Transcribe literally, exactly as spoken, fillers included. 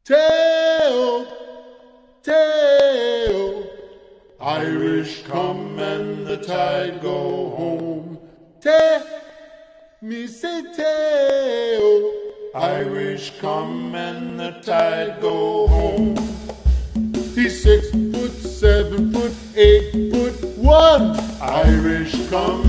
Teo, Teo, Irish come and the tide go home. Te, me say Teo, Irish come and the tide go home. He's six foot, seven foot, eight foot one. Irish come